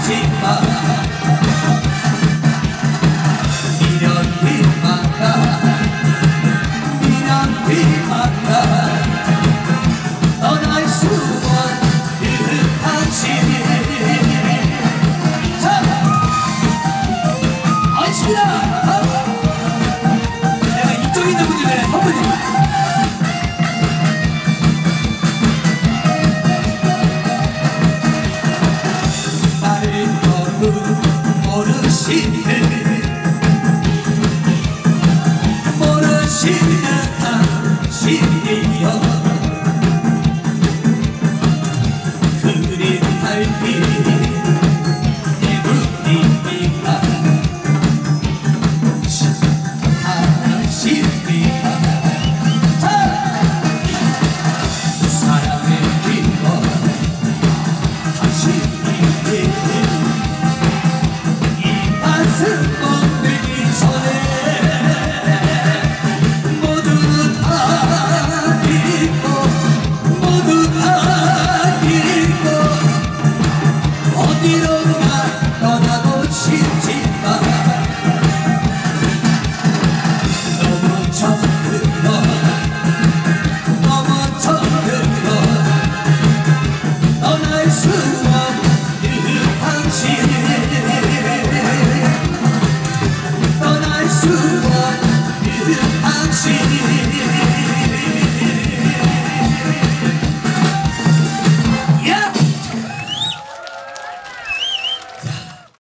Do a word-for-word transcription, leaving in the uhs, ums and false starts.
심지마 미련이 많다 미련이 많다 떠날 수 없는 당신. 자, 알겠습니다. 내가 이쪽에 있는 분들의 한 분입니다. 모르시는 모르시는 당신이여 그린 달빛 내분이니까 당신이야 사랑의 기원 당신이 멈추기 전에 모두 다 잊고 모두 다 잊고 어디론가 떠나고 싶지만 너무 정들어 너무 정들어 떠날 수 없는 당신 떠날 수 없는 당신.